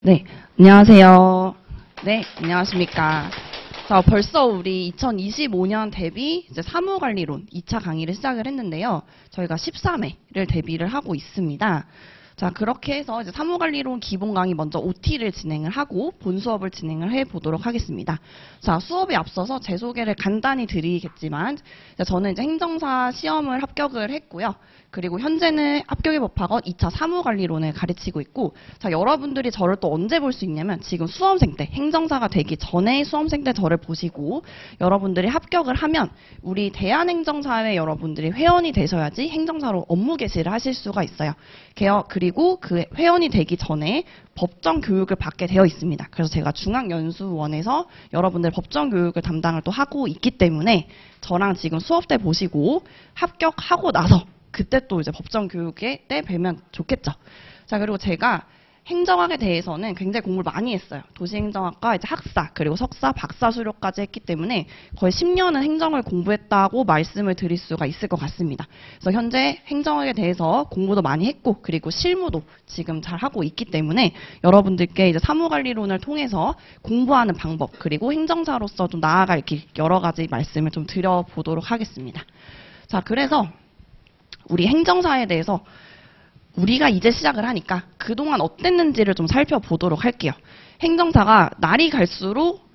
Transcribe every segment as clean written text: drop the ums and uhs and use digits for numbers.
네, 안녕하세요. 네, 안녕하십니까. 자, 벌써 우리 2025년 대비 이제 사무관리론 2차 강의를 시작을 했는데요. 저희가 13회를 대비를 하고 있습니다. 자, 그렇게 해서 이제 사무관리론 기본 강의 먼저 OT를 진행을 하고 본 수업을 진행을 해 보도록 하겠습니다. 자, 수업에 앞서서 제 소개를 간단히 드리겠지만, 저는 이제 행정사 시험을 합격을 했고요. 그리고 현재는 합격의 법학원 2차 사무관리론을 가르치고 있고, 자, 여러분들이 저를 또 언제 볼 수 있냐면 지금 수험생 때, 행정사가 되기 전에 수험생 때 저를 보시고, 여러분들이 합격을 하면 우리 대한행정사회 여러분들이 회원이 되셔야지 행정사로 업무 개시를 하실 수가 있어요. 그리고 그 회원이 되기 전에 법정 교육을 받게 되어 있습니다. 그래서 제가 중앙연수원에서 여러분들 법정 교육을 담당을 또 하고 있기 때문에 저랑 지금 수업 때 보시고 합격하고 나서 그때 또 이제 법정 교육에 때 뵈면 좋겠죠. 자, 그리고 제가 행정학에 대해서는 굉장히 공부를 많이 했어요. 도시행정학과 이제 학사, 그리고 석사, 박사 수료까지 했기 때문에 거의 10년은 행정을 공부했다고 말씀을 드릴 수가 있을 것 같습니다. 그래서 현재 행정학에 대해서 공부도 많이 했고, 그리고 실무도 지금 잘 하고 있기 때문에 여러분들께 이제 사무관리론을 통해서 공부하는 방법, 그리고 행정사로서 좀 나아갈 길, 여러 가지 말씀을 좀 드려보도록 하겠습니다. 자, 그래서 우리 행정사에 대해서 우리가 이제 시작을 하니까 그동안 어땠는지를 좀 살펴보도록 할게요. 행정사가 날이 갈수록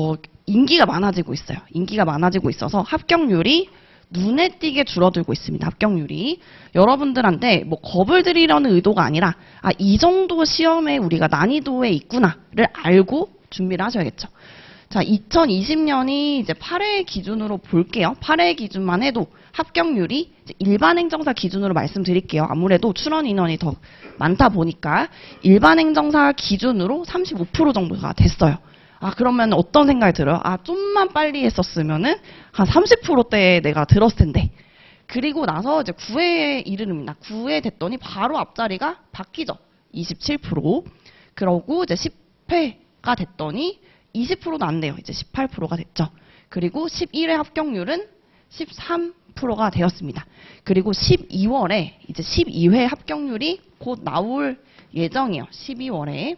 인기가 많아지고 있어요. 인기가 많아지고 있어서 합격률이 눈에 띄게 줄어들고 있습니다. 합격률이. 여러분들한테 뭐 겁을 들이려는 의도가 아니라 이 정도 시험에 우리가 난이도에 있구나를 알고 준비를 하셔야겠죠. 자, 2020년이 이제 8회 기준으로 볼게요. 8회 기준만 해도 합격률이 일반 행정사 기준으로 말씀드릴게요. 아무래도 출원 인원이 더 많다 보니까 일반 행정사 기준으로 35% 정도가 됐어요. 그러면 어떤 생각이 들어요? 좀만 빨리 했었으면은 한 30%대에 내가 들었을 텐데. 그리고 나서 이제 9회에 이르릅니다. 9회 됐더니 바로 앞자리가 바뀌죠. 27%. 그러고 이제 10회가 됐더니 20%도 안 돼요. 이제 18%가 됐죠. 그리고 11회 합격률은 13%가 되었습니다. 그리고 12월에 이제 12회 합격률이 곧 나올 예정이에요. 12월에.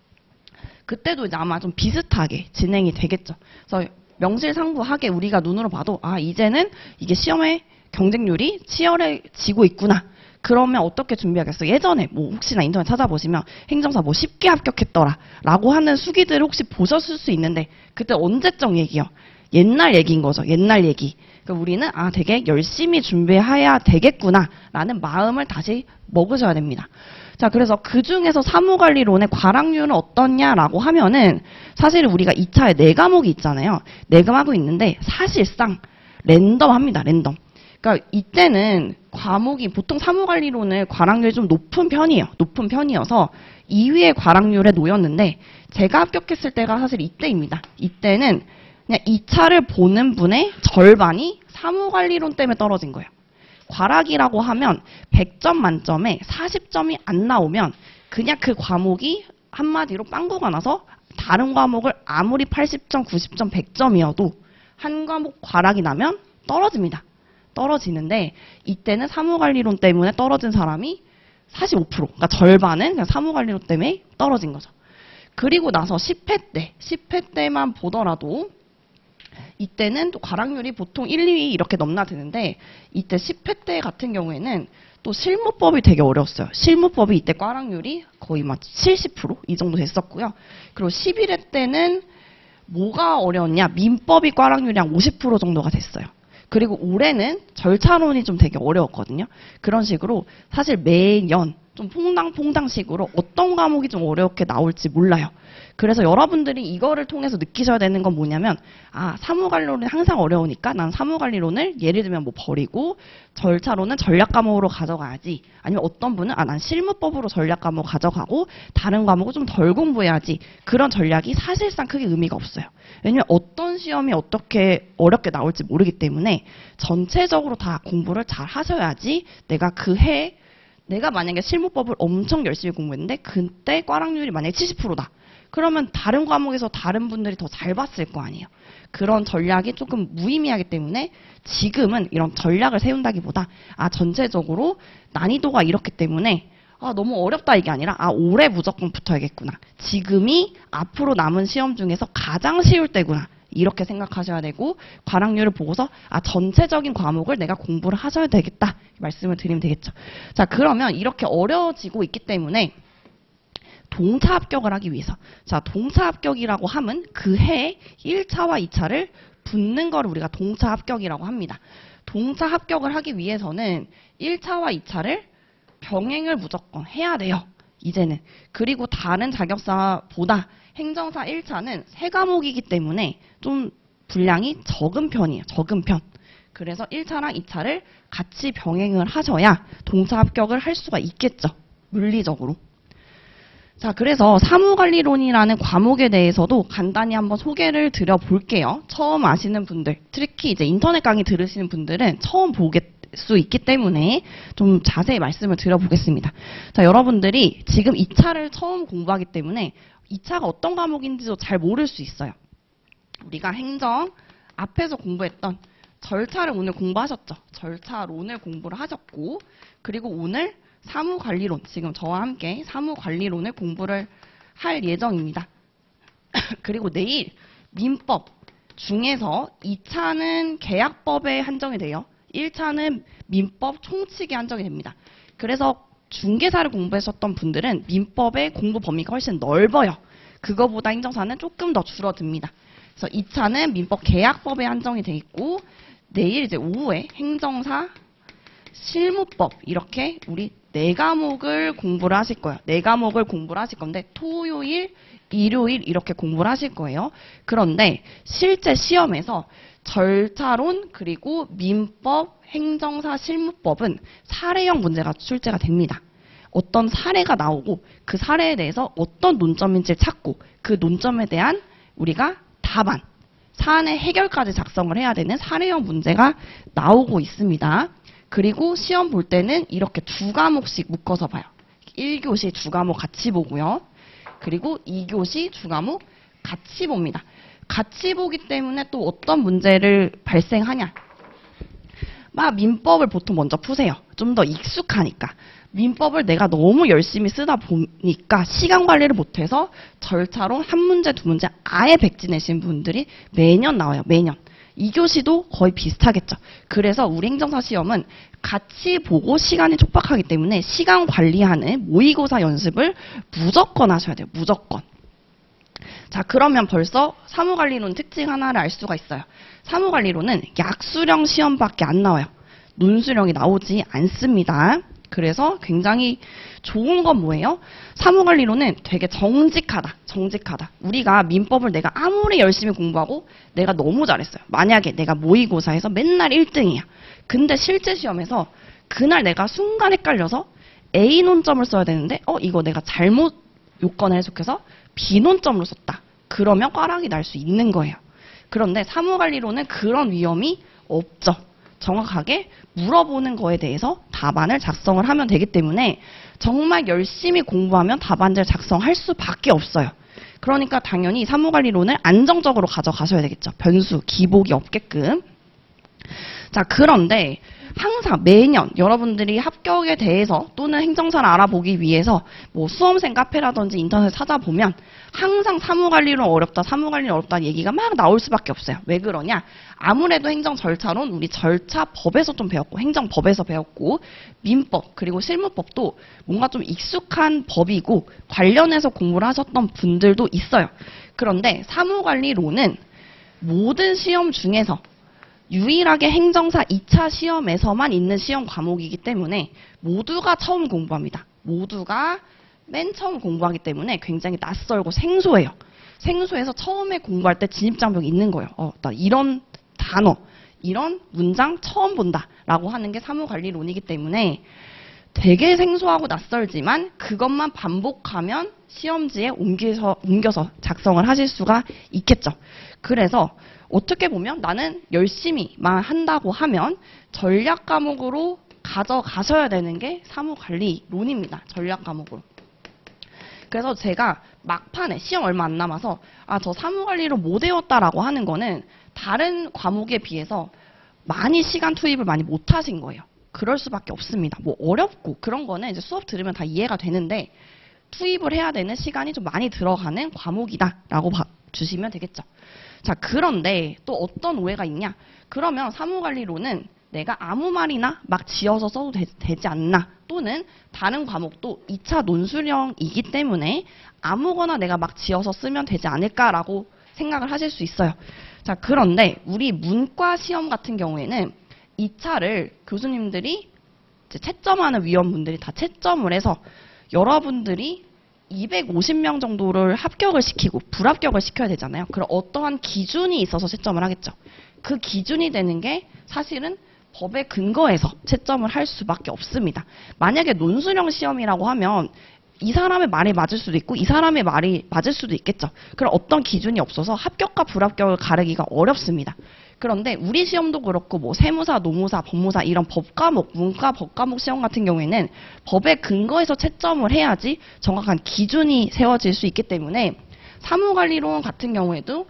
그때도 이제 아마 좀 비슷하게 진행이 되겠죠. 그래서 명실상부하게 우리가 눈으로 봐도 이제는 이게 시험의 경쟁률이 치열해지고 있구나. 그러면 어떻게 준비하겠어요? 예전에 뭐 혹시나 인터넷 찾아보시면 행정사 뭐 쉽게 합격했더라 라고 하는 수기들을 혹시 보셨을 수 있는데 그때 언제적 얘기요? 옛날 얘기인 거죠. 옛날 얘기. 그러니까 우리는 되게 열심히 준비해야 되겠구나 라는 마음을 다시 먹으셔야 됩니다. 자, 그래서 그 중에서 사무관리론의 과락률은 어떻냐라고 하면은 사실 우리가 2차에 4과목이 있잖아요. 4과목이 있는데 사실상 랜덤합니다. 랜덤. 그러니까 이때는 과목이 보통 사무관리론을 과락률이 좀 높은 편이에요. 높은 편이어서 2위의 과락률에 놓였는데 제가 합격했을 때가 사실 이때입니다. 이때는 그냥 2차를 보는 분의 절반이 사무관리론 때문에 떨어진 거예요. 과락이라고 하면 100점 만점에 40점이 안 나오면 그냥 그 과목이 한마디로 빵꾸가 나서 다른 과목을 아무리 80점, 90점, 100점이어도 한 과목 과락이 나면 떨어집니다. 떨어지는데 이때는 사무관리론 때문에 떨어진 사람이 45%, 그러니까 절반은 그냥 사무관리론 때문에 떨어진 거죠. 그리고 나서 10회 때만 보더라도 이때는 또 과락률이 보통 1, 2위 이렇게 넘나드는데 이때 10회 때 같은 경우에는 또 실무법이 되게 어려웠어요. 실무법이 이때 과락률이 거의 막 70% 이 정도 됐었고요. 그리고 11회 때는 뭐가 어려웠냐? 민법이 과락률이 한 50% 정도가 됐어요. 그리고 올해는 절차론이 좀 되게 어려웠거든요. 그런 식으로 사실 매년 좀 퐁당퐁당식으로 어떤 과목이 좀 어렵게 나올지 몰라요. 그래서 여러분들이 이거를 통해서 느끼셔야 되는 건 뭐냐면 사무관리론이 항상 어려우니까 난 사무관리론을 예를 들면 뭐 버리고 절차론은 전략 과목으로 가져가야지. 아니면 어떤 분은 난 실무법으로 전략 과목 가져가고 다른 과목을 좀 덜 공부해야지. 그런 전략이 사실상 크게 의미가 없어요. 왜냐면 어떤 시험이 어떻게 어렵게 나올지 모르기 때문에 전체적으로 다 공부를 잘 하셔야지 내가 만약에 실무법을 엄청 열심히 공부했는데 그때 과락률이 만약에 70%다. 그러면 다른 과목에서 다른 분들이 더 잘 봤을 거 아니에요. 그런 전략이 조금 무의미하기 때문에 지금은 이런 전략을 세운다기보다 전체적으로 난이도가 이렇기 때문에 너무 어렵다 이게 아니라 올해 무조건 붙어야겠구나. 지금이 앞으로 남은 시험 중에서 가장 쉬울 때구나. 이렇게 생각하셔야 되고 관학률을 보고서 전체적인 과목을 내가 공부를 하셔야 되겠다. 말씀을 드리면 되겠죠. 자, 그러면 이렇게 어려워지고 있기 때문에 동차 합격을 하기 위해서 동차 합격이라고 하면 그 해에 1차와 2차를 붙는 거를 우리가 동차 합격이라고 합니다. 동차 합격을 하기 위해서는 1차와 2차를 병행을 무조건 해야 돼요. 이제는. 그리고 다른 자격사보다 행정사 1차는 3과목이기 때문에 좀 분량이 적은 편이에요. 적은 편. 그래서 1차랑 2차를 같이 병행을 하셔야 동차 합격을 할 수가 있겠죠. 물리적으로. 자, 그래서 사무관리론이라는 과목에 대해서도 간단히 한번 소개를 드려볼게요. 처음 아시는 분들, 특히 이제 인터넷 강의 들으시는 분들은 처음 보게 수 있기 때문에 좀 자세히 말씀을 드려보겠습니다. 자, 여러분들이 지금 2차를 처음 공부하기 때문에 2차가 어떤 과목인지도 잘 모를 수 있어요. 우리가 행정 앞에서 공부했던 절차를 오늘 공부하셨죠. 절차론을 공부를 하셨고, 그리고 오늘 사무관리론, 지금 저와 함께 사무관리론을 공부를 할 예정입니다. 그리고 내일 민법 중에서 2차는 계약법에 한정이 돼요. 1차는 민법 총칙에 한정이 됩니다. 그래서 중개사를 공부하셨던 분들은 민법의 공부 범위가 훨씬 넓어요. 그거보다 행정사는 조금 더 줄어듭니다. 그래서 2차는 민법 계약법에 한정이 돼 있고, 내일 이제 오후에 행정사, 실무법 이렇게 우리 4과목을 공부를 하실 거예요. 4과목을 공부를 하실 건데 토요일, 일요일 이렇게 공부를 하실 거예요. 그런데 실제 시험에서 절차론 그리고 민법, 행정사, 실무법은 사례형 문제가 출제가 됩니다. 어떤 사례가 나오고 그 사례에 대해서 어떤 논점인지를 찾고 그 논점에 대한 우리가 답안, 사안의 해결까지 작성을 해야 되는 사례형 문제가 나오고 있습니다. 그리고 시험 볼 때는 이렇게 2과목씩 묶어서 봐요. 1교시 2과목 같이 보고요. 그리고 2교시 2과목 같이 봅니다. 같이 보기 때문에 또 어떤 문제를 발생하냐. 민법을 보통 먼저 푸세요. 좀 더 익숙하니까. 민법을 내가 너무 열심히 쓰다 보니까 시간 관리를 못해서 절차론 한 문제, 2문제 아예 백지 내신 분들이 매년 나와요. 매년. 2교시도 거의 비슷하겠죠. 그래서 우리 행정사 시험은 같이 보고 시간이 촉박하기 때문에 시간 관리하는 모의고사 연습을 무조건 하셔야 돼요. 무조건. 자, 그러면 벌써 사무관리론 특징 하나를 알 수가 있어요. 사무관리론은 약수령 시험밖에 안 나와요. 논수령이 나오지 않습니다. 그래서 굉장히 좋은 건 뭐예요? 사무관리론은 되게 정직하다. 정직하다. 우리가 민법을 내가 아무리 열심히 공부하고 내가 너무 잘했어요. 만약에 내가 모의고사에서 맨날 1등이야. 근데 실제 시험에서 그날 내가 순간 헷갈려서 A 논점을 써야 되는데 이거 내가 잘못 요건을 해석해서 B 논점으로 썼다. 그러면 꽈락이 날 수 있는 거예요. 그런데 사무관리론은 그런 위험이 없죠. 정확하게 물어보는 거에 대해서 답안을 작성을 하면 되기 때문에 정말 열심히 공부하면 답안지를 작성할 수밖에 없어요. 그러니까 당연히 사무관리론을 안정적으로 가져가셔야 되겠죠. 변수, 기복이 없게끔. 자, 그런데 항상 매년 여러분들이 합격에 대해서 또는 행정사를 알아보기 위해서 수험생 카페라든지 인터넷 찾아보면 항상 사무관리론 어렵다, 사무관리론 어렵다는 얘기가 막 나올 수밖에 없어요. 왜 그러냐? 아무래도 행정절차론 우리 절차법에서 좀 배웠고 행정법에서 배웠고 민법 그리고 실무법도 뭔가 좀 익숙한 법이고 관련해서 공부를 하셨던 분들도 있어요. 그런데 사무관리론은 모든 시험 중에서 유일하게 행정사 2차 시험에서만 있는 시험 과목이기 때문에 모두가 처음 공부합니다. 모두가 맨 처음 공부하기 때문에 굉장히 낯설고 생소해요. 생소해서 처음에 공부할 때 진입장벽이 있는 거예요. 나 이런 단어, 이런 문장 처음 본다라고 하는 게 사무관리론이기 때문에 되게 생소하고 낯설지만 그것만 반복하면 시험지에 옮겨서 작성을 하실 수가 있겠죠. 그래서 어떻게 보면 나는 열심히만 한다고 하면 전략 과목으로 가져가셔야 되는 게 사무관리론입니다. 전략 과목으로. 그래서 제가 막판에 시험 얼마 안 남아서 저 사무관리론 못 외웠다라고 하는 거는 다른 과목에 비해서 많이 시간 투입을 많이 못 하신 거예요. 그럴 수밖에 없습니다. 뭐 어렵고 그런 거는 이제 수업 들으면 다 이해가 되는데 투입을 해야 되는 시간이 좀 많이 들어가는 과목이다라고 주시면 되겠죠. 자, 그런데 또 어떤 오해가 있냐? 그러면 사무관리론은 내가 아무 말이나 막 지어서 써도 되지 않나? 또는 다른 과목도 2차 논술형이기 때문에 아무거나 내가 막 지어서 쓰면 되지 않을까라고 생각을 하실 수 있어요. 자, 그런데 우리 문과 시험 같은 경우에는 2차를 교수님들이 이제 채점하는 위원분들이 다 채점을 해서 여러분들이 250명 정도를 합격을 시키고 불합격을 시켜야 되잖아요. 그럼 어떠한 기준이 있어서 채점을 하겠죠. 그 기준이 되는 게 사실은 법에 근거해서 채점을 할 수밖에 없습니다. 만약에 논술형 시험이라고 하면 이 사람의 말이 맞을 수도 있고 이 사람의 말이 맞을 수도 있겠죠. 그럼 어떤 기준이 없어서 합격과 불합격을 가르기가 어렵습니다. 그런데 우리 시험도 그렇고 뭐 세무사, 노무사, 법무사 이런 법과목, 문과 법과목 시험 같은 경우에는 법에 근거해서 채점을 해야지 정확한 기준이 세워질 수 있기 때문에 사무관리론 같은 경우에도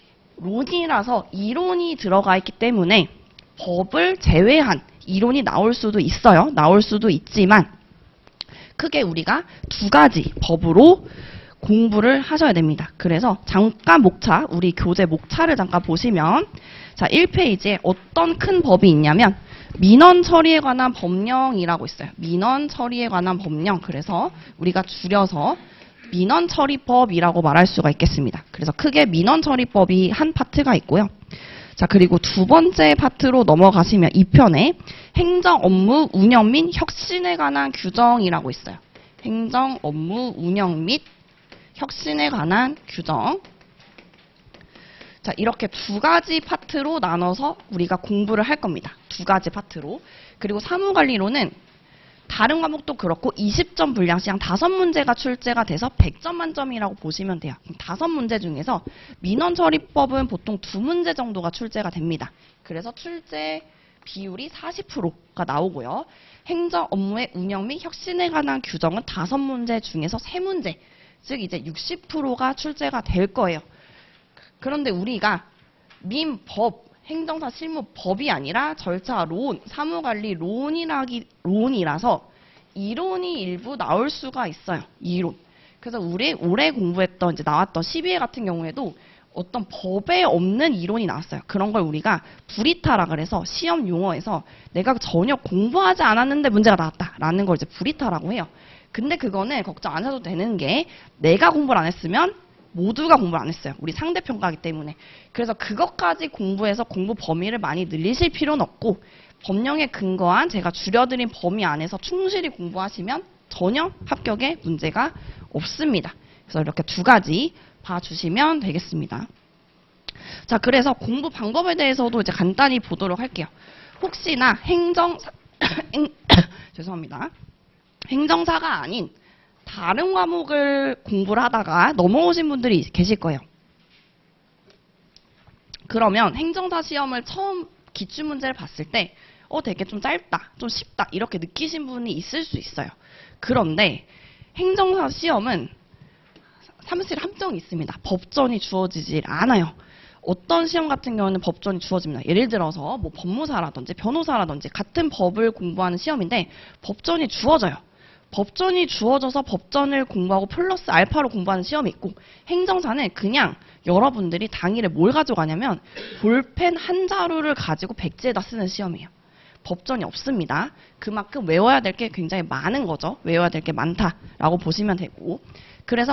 론이라서 이론이 들어가 있기 때문에 법을 제외한 이론이 나올 수도 있어요. 나올 수도 있지만 크게 우리가 두 가지 법으로 공부를 하셔야 됩니다. 그래서 잠깐 목차, 우리 교재 목차를 잠깐 보시면 자, 1페이지에 어떤 큰 법이 있냐면 민원 처리에 관한 법령이라고 있어요. 민원 처리에 관한 법령. 그래서 우리가 줄여서 민원 처리법이라고 말할 수가 있겠습니다. 그래서 크게 민원 처리법이 한 파트가 있고요. 자, 그리고 두 번째 파트로 넘어가시면 2편에 행정 업무 운영 및 혁신에 관한 규정이라고 있어요. 행정 업무 운영 및 혁신에 관한 규정. 자, 이렇게 두 가지 파트로 나눠서 우리가 공부를 할 겁니다. 두 가지 파트로. 그리고 사무관리론은 다른 과목도 그렇고 20점 분량 시간 5문제가 출제가 돼서 100점 만점이라고 보시면 돼요. 5문제 중에서 민원처리법은 보통 2문제 정도가 출제가 됩니다. 그래서 출제 비율이 40%가 나오고요. 행정 업무의 운영 및 혁신에 관한 규정은 5문제 중에서 3문제, 즉 이제 60%가 출제가 될 거예요. 그런데 우리가 민법, 행정사 실무법이 아니라 절차론, 사무관리론이라서 이론이 일부 나올 수가 있어요. 이론. 그래서 우리 올해 공부했던 이제 나왔던 12회 같은 경우에도 어떤 법에 없는 이론이 나왔어요. 그런 걸 우리가 불이타라 그래서 시험 용어에서 내가 전혀 공부하지 않았는데 문제가 나왔다라는 걸 이제 불이타라고 해요. 근데 그거는 걱정 안 해도 되는 게 내가 공부를 안 했으면 모두가 공부를 안 했어요. 우리 상대평가하기 때문에. 그래서 그것까지 공부해서 공부 범위를 많이 늘리실 필요는 없고 법령에 근거한 제가 줄여드린 범위 안에서 충실히 공부하시면 전혀 합격에 문제가 없습니다. 그래서 이렇게 두 가지 봐주시면 되겠습니다. 자, 그래서 공부 방법에 대해서도 이제 간단히 보도록 할게요. 혹시나 죄송합니다. 행정사가 아닌 다른 과목을 공부를 하다가 넘어오신 분들이 계실 거예요. 그러면 행정사 시험을 처음 기출문제를 봤을 때 되게 좀 짧다, 좀 쉽다 이렇게 느끼신 분이 있을 수 있어요. 그런데 행정사 시험은 사무실 함정이 있습니다. 법전이 주어지질 않아요. 어떤 시험 같은 경우는 법전이 주어집니다. 예를 들어서 뭐 법무사라든지 변호사라든지 같은 법을 공부하는 시험인데 법전이 주어져요. 법전이 주어져서 법전을 공부하고 플러스 알파로 공부하는 시험이 있고 행정사는 그냥 여러분들이 당일에 뭘 가져가냐면 볼펜 한 자루를 가지고 백지에다 쓰는 시험이에요. 법전이 없습니다. 그만큼 외워야 될 게 굉장히 많은 거죠. 외워야 될 게 많다라고 보시면 되고 그래서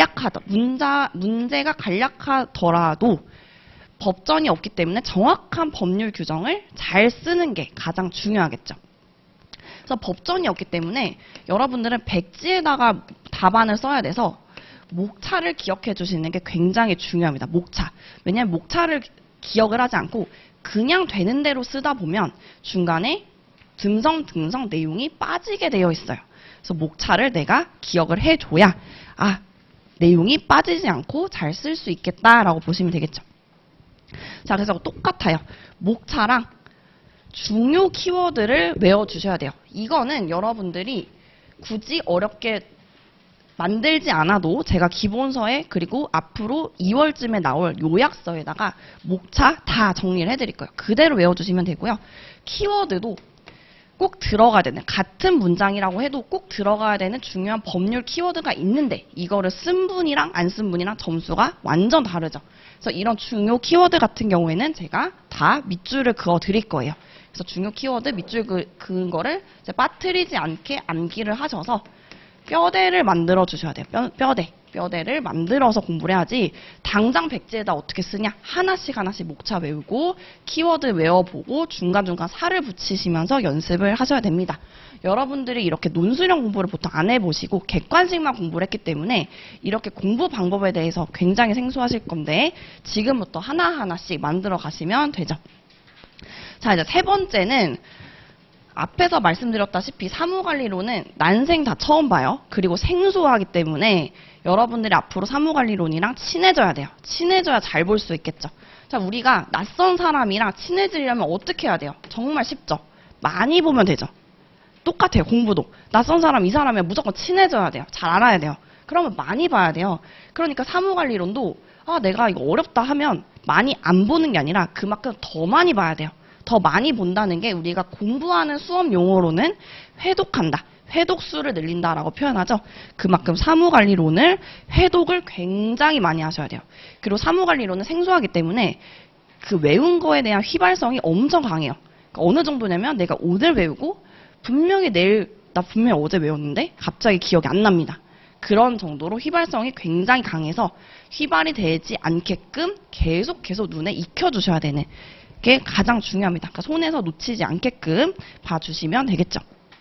문제가 간략하더라도 법전이 없기 때문에 정확한 법률 규정을 잘 쓰는 게 가장 중요하겠죠. 그래서 법전이 없기 때문에 여러분들은 백지에다가 답안을 써야 돼서 목차를 기억해 주시는 게 굉장히 중요합니다. 목차. 왜냐하면 목차를 기억을 하지 않고 그냥 되는 대로 쓰다 보면 중간에 듬성 내용이 빠지게 되어 있어요. 그래서 목차를 내가 기억을 해줘야 내용이 빠지지 않고 잘 쓸 수 있겠다라고 보시면 되겠죠. 자, 그래서 똑같아요. 목차랑 중요 키워드를 외워주셔야 돼요. 이거는 여러분들이 굳이 어렵게 만들지 않아도 제가 기본서에 그리고 앞으로 2월쯤에 나올 요약서에다가 목차 다 정리를 해드릴 거예요. 그대로 외워주시면 되고요. 키워드도 꼭 들어가야 되는, 같은 문장이라고 해도 꼭 들어가야 되는 중요한 법률 키워드가 있는데 이거를 쓴 분이랑 안 쓴 분이랑 점수가 완전 다르죠. 그래서 이런 중요 키워드 같은 경우에는 제가 다 밑줄을 그어 드릴 거예요. 그래서 중요 키워드 밑줄 그은 거를 이제 빠뜨리지 않게 암기를 하셔서 뼈대를 만들어 주셔야 돼요. 뼈대를 만들어서 공부를 해야지 당장 백지에다 어떻게 쓰냐, 하나씩 목차 외우고 키워드 외워보고 중간중간 살을 붙이시면서 연습을 하셔야 됩니다. 여러분들이 이렇게 논술형 공부를 보통 안 해보시고 객관식만 공부를 했기 때문에 이렇게 공부 방법에 대해서 굉장히 생소하실 건데 지금부터 하나하나씩 만들어 가시면 되죠. 자, 이제 세 번째는 앞에서 말씀드렸다시피 사무관리론은 난생 다 처음 봐요. 그리고 생소하기 때문에 여러분들이 앞으로 사무관리론이랑 친해져야 돼요. 친해져야 잘 볼 수 있겠죠. 자, 우리가 낯선 사람이랑 친해지려면 어떻게 해야 돼요? 정말 쉽죠. 많이 보면 되죠. 똑같아요. 공부도. 낯선 사람, 이 사람이랑 무조건 친해져야 돼요. 잘 알아야 돼요. 그러면 많이 봐야 돼요. 그러니까 사무관리론도 내가 이거 어렵다 하면 많이 안 보는 게 아니라 그만큼 더 많이 봐야 돼요. 더 많이 본다는 게 우리가 공부하는 수업 용어로는 회독한다, 회독수를 늘린다라고 표현하죠. 그만큼 사무관리론을 회독을 굉장히 많이 하셔야 돼요. 그리고 사무관리론은 생소하기 때문에 그 외운 거에 대한 휘발성이 엄청 강해요. 그러니까 어느 정도냐면 내가 오늘 외우고 분명히 나 분명히 어제 외웠는데 갑자기 기억이 안 납니다. 그런 정도로 휘발성이 굉장히 강해서 휘발이 되지 않게끔 계속 눈에 익혀주셔야 되는 게 가장 중요합니다. 그러니까 손에서 놓치지 않게끔 봐주시면 되겠죠.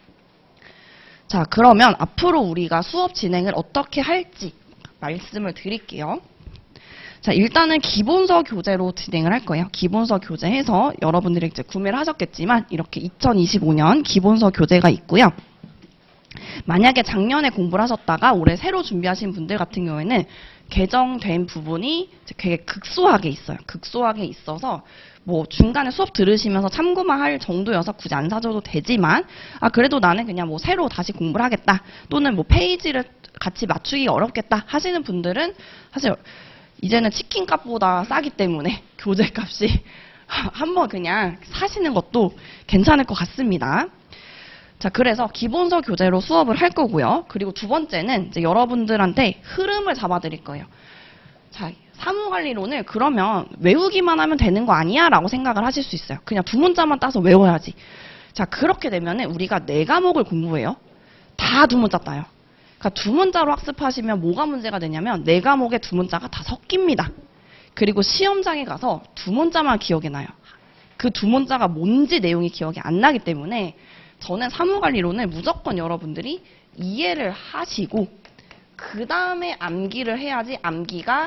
자, 그러면 앞으로 우리가 수업 진행을 어떻게 할지 말씀을 드릴게요. 자, 일단은 기본서 교재로 진행을 할 거예요. 기본서 교재해서 여러분들이 이제 구매를 하셨겠지만 이렇게 2025년 기본서 교재가 있고요. 만약에 작년에 공부를 하셨다가 올해 새로 준비하신 분들 같은 경우에는 개정된 부분이 되게 극소하게 있어요. 극소하게 있어서 뭐 중간에 수업 들으시면서 참고만 할 정도여서 굳이 안 사줘도 되지만 그래도 나는 그냥 뭐 새로 다시 공부를 하겠다 또는 뭐 페이지를 같이 맞추기 어렵겠다 하시는 분들은 사실 이제는 치킨값보다 싸기 때문에 교재값이 한번 그냥 사시는 것도 괜찮을 것 같습니다. 자, 그래서 기본서 교재로 수업을 할 거고요. 그리고 두 번째는 이제 여러분들한테 흐름을 잡아드릴 거예요. 자, 사무관리론을 그러면 외우기만 하면 되는 거 아니야? 라고 생각을 하실 수 있어요. 그냥 두 문자만 따서 외워야지. 자, 그렇게 되면은 우리가 네 과목을 공부해요. 다 두 문자 따요. 그러니까 두 문자로 학습하시면 뭐가 문제가 되냐면 네 과목의 두 문자가 다 섞입니다. 그리고 시험장에 가서 두 문자만 기억이 나요. 그 두 문자가 뭔지 내용이 기억이 안 나기 때문에 저는 사무관리론을 무조건 여러분들이 이해를 하시고 그 다음에 암기를 해야지 암기가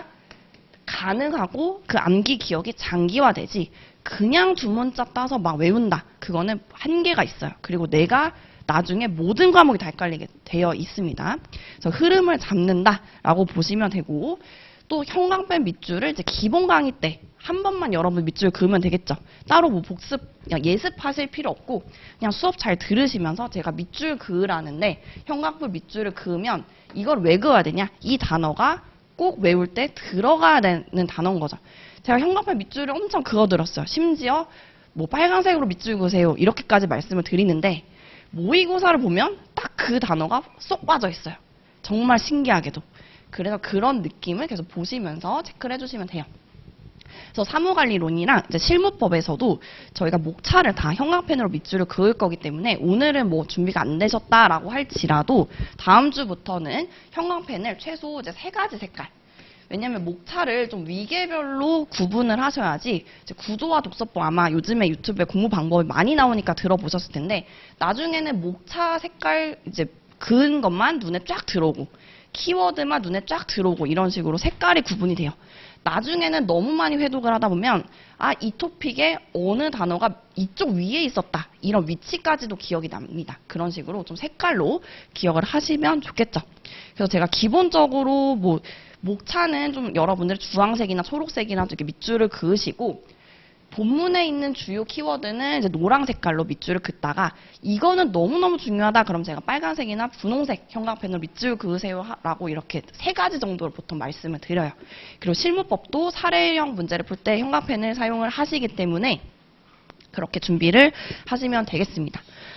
가능하고 그 암기 기억이 장기화되지 그냥 두 문자 따서 막 외운다. 그거는 한계가 있어요. 그리고 내가 나중에 모든 과목이 다 헷갈리게 되어 있습니다. 그래서 흐름을 잡는다라고 보시면 되고 또 형광펜 밑줄을 이제 기본 강의 때 한 번만 여러분 밑줄 그으면 되겠죠. 따로 뭐 복습, 그냥 예습하실 필요 없고 그냥 수업 잘 들으시면서 제가 밑줄 그으라는데 형광펜 밑줄을 그으면 이걸 왜 그어야 되냐? 이 단어가 꼭 외울 때 들어가야 되는 단어인 거죠. 제가 형광펜 밑줄을 엄청 그어들었어요. 심지어 뭐 빨간색으로 밑줄 그으세요. 이렇게까지 말씀을 드리는데 모의고사를 보면 딱 그 단어가 쏙 빠져 있어요. 정말 신기하게도. 그래서 그런 느낌을 계속 보시면서 체크를 해주시면 돼요. 그래서 사무관리론이랑 이제 실무법에서도 저희가 목차를 다 형광펜으로 밑줄을 그을 거기 때문에 오늘은 뭐 준비가 안 되셨다라고 할지라도 다음 주부터는 형광펜을 최소 이제 3가지 색깔. 왜냐면 목차를 좀 위계별로 구분을 하셔야지 이제 구조화 독서법 아마 요즘에 유튜브에 공부 방법이 많이 나오니까 들어보셨을 텐데 나중에는 목차 색깔 이제 그은 것만 눈에 쫙 들어오고 키워드만 눈에 쫙 들어오고 이런 식으로 색깔이 구분이 돼요. 나중에는 너무 많이 회독을 하다 보면 이 토픽에 어느 단어가 이쪽 위에 있었다. 이런 위치까지도 기억이 납니다. 그런 식으로 좀 색깔로 기억을 하시면 좋겠죠. 그래서 제가 기본적으로 뭐 목차는 좀 여러분들 주황색이나 초록색이나 이렇게 밑줄을 그으시고 본문에 있는 주요 키워드는 이제 노랑 색깔로 밑줄을 긋다가 이거는 너무너무 중요하다. 그럼 제가 빨간색이나 분홍색 형광펜으로 밑줄 그으세요 라고 이렇게 3가지 정도를 보통 말씀을 드려요. 그리고 실무법도 사례형 문제를 풀 때 형광펜을 사용을 하시기 때문에 그렇게 준비를 하시면 되겠습니다.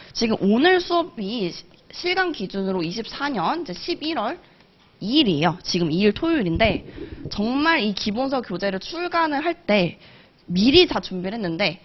지금 오늘 수업이 실강 기준으로 24년 이제 11월 2일이에요. 지금 2일 토요일인데 정말 이 기본서 교재를 출간을 할 때 미리 다 준비를 했는데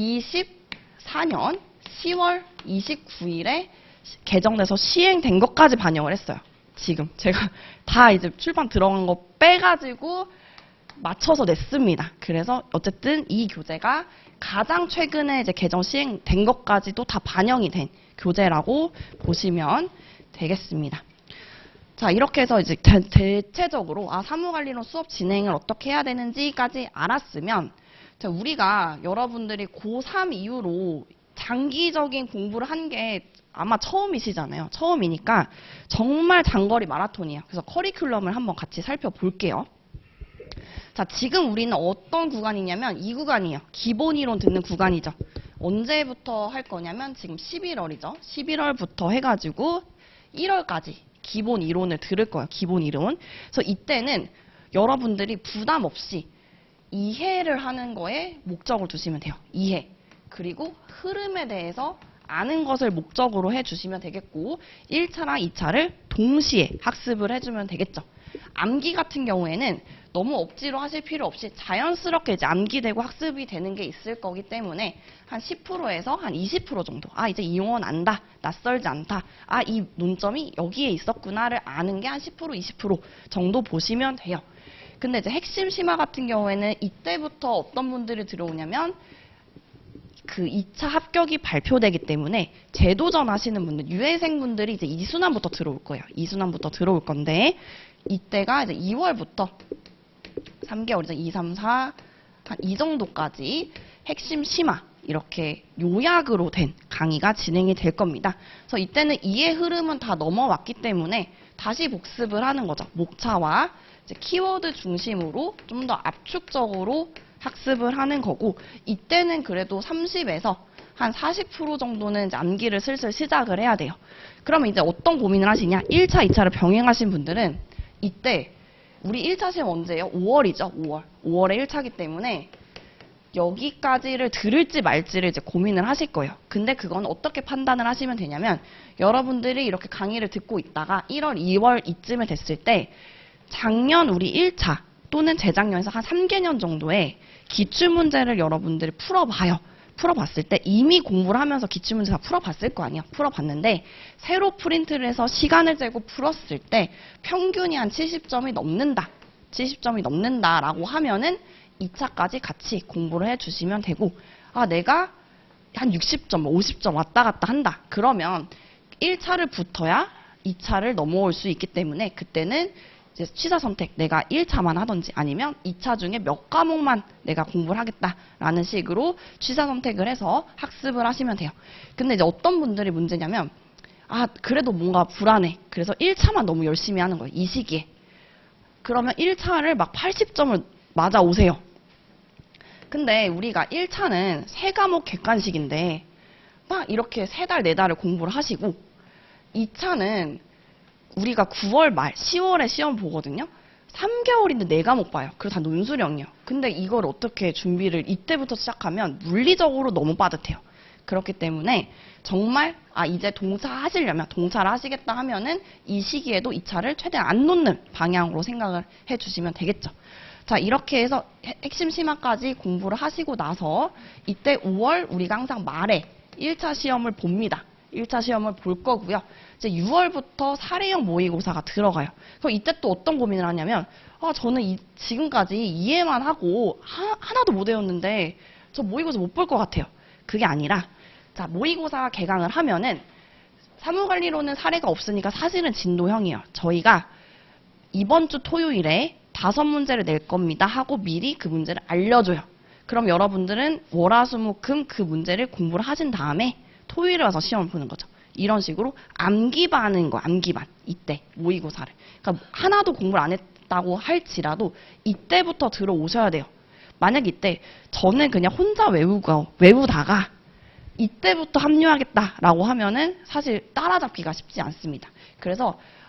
24년 10월 29일에 개정돼서 시행된 것까지 반영을 했어요. 지금 제가 다 이제 출판 들어간 거 빼가지고 맞춰서 냈습니다. 그래서 어쨌든 이 교재가 가장 최근에 이제 개정 시행된 것까지도 다 반영이 된 교재라고 보시면 되겠습니다. 자, 이렇게 해서 이제 대체적으로 사무관리론 수업 진행을 어떻게 해야 되는지까지 알았으면 우리가 여러분들이 고3 이후로 장기적인 공부를 한 게 아마 처음이시잖아요. 처음이니까 정말 장거리 마라톤이에요. 그래서 커리큘럼을 한번 같이 살펴볼게요. 자, 지금 우리는 어떤 구간이냐면 이 구간이에요. 기본 이론 듣는 구간이죠. 언제부터 할 거냐면 지금 11월이죠. 11월부터 해가지고 1월까지 기본 이론을 들을 거예요. 기본 이론. 그래서 이때는 여러분들이 부담 없이 이해를 하는 거에 목적을 두시면 돼요. 이해. 그리고 흐름에 대해서 아는 것을 목적으로 해주시면 되겠고 1차랑 2차를 동시에 학습을 해주면 되겠죠. 암기 같은 경우에는 너무 억지로 하실 필요 없이 자연스럽게 이제 암기되고 학습이 되는 게 있을 거기 때문에 한 10%에서 한 20% 정도. 이제 이 용어는 안다. 낯설지 않다. 이 논점이 여기에 있었구나를 아는 게 한 10%, 20% 정도 보시면 돼요. 근데 이제 핵심 심화 같은 경우에는 이때부터 어떤 분들이 들어오냐면 그 2차 합격이 발표되기 때문에 재도전 하시는 분들, 유예생분들이 이제 2순환부터 들어올 거예요. 2순환부터 들어올 건데 이때가 이제 2월부터 3개월, 이제 2, 3, 4, 한 이 정도까지 핵심 심화 이렇게 요약으로 된 강의가 진행이 될 겁니다. 그래서 이때는 이해 흐름은 다 넘어왔기 때문에 다시 복습을 하는 거죠. 목차와 이제 키워드 중심으로 좀 더 압축적으로 학습을 하는 거고 이때는 그래도 30에서 한 40% 정도는 이제 암기를 슬슬 시작을 해야 돼요. 그러면 이제 어떤 고민을 하시냐? 1차, 2차를 병행하신 분들은 이때 우리 1차 시험 언제예요? 5월이죠. 5월. 5월에 1차기 때문에 여기까지를 들을지 말지를 이제 고민을 하실 거예요. 근데 그건 어떻게 판단을 하시면 되냐면 여러분들이 이렇게 강의를 듣고 있다가 1월, 2월 이쯤에 됐을 때 작년 우리 1차 또는 재작년에서 한 3개년 정도의 기출문제를 여러분들이 풀어봐요. 풀어봤을 때 이미 공부를 하면서 기출문제 다 풀어봤을 거 아니야. 풀어봤는데 새로 프린트를 해서 시간을 재고 풀었을 때 평균이 한 70점이 넘는다. 70점이 넘는다라고 하면은 2차까지 같이 공부를 해주시면 되고 내가 한 60점, 50점 왔다 갔다 한다. 그러면 1차를 붙어야 2차를 넘어올 수 있기 때문에 그때는 이제 취사 선택 내가 1차만 하든지 아니면 2차 중에 몇 과목만 내가 공부를 하겠다라는 식으로 취사 선택을 해서 학습을 하시면 돼요. 근데 이제 어떤 분들이 문제냐면 그래도 뭔가 불안해. 그래서 1차만 너무 열심히 하는 거예요. 이 시기에. 그러면 1차를 막 80점을 맞아 오세요. 근데 우리가 1차는 3과목 객관식인데 막 이렇게 3달, 4달을 공부를 하시고 2차는 우리가 9월 말, 10월에 시험 보거든요. 3개월인데 4과목 봐요. 그리고 다 논술형이에요. 근데 이걸 어떻게 준비를 이때부터 시작하면 물리적으로 너무 빠듯해요. 그렇기 때문에 정말 이제 동차하시려면 동차를 하시겠다 하면은 이 시기에도 2차를 최대한 안 놓는 방향으로 생각을 해주시면 되겠죠. 자, 이렇게 해서 핵심 심화까지 공부를 하시고 나서 이때 5월 우리가 항상 말에 1차 시험을 봅니다. 1차 시험을 볼 거고요. 이제 6월부터 사례형 모의고사가 들어가요. 그럼 이때 또 어떤 고민을 하냐면 저는 지금까지 이해만 하고 하나도 못 외웠는데 저 모의고사 못 볼 것 같아요. 그게 아니라 자, 모의고사 개강을 하면은 사무관리로는 사례가 없으니까 사실은 진도형이에요. 저희가 이번 주 토요일에 5문제를 낼 겁니다 하고 미리 그 문제를 알려줘요. 그럼 여러분들은 월화수목금 그 문제를 공부를 하신 다음에 토요일에 와서 시험을 보는 거죠. 이런 식으로 암기반인 거, 암기반. 이때 모의고사를. 그러니까 하나도 공부를 안 했다고 할지라도 이때부터 들어오셔야 돼요. 만약 이때 저는 그냥 혼자 외우다가 이때부터 합류하겠다라고 하면은 사실 따라잡기가 쉽지 않습니다. 그래서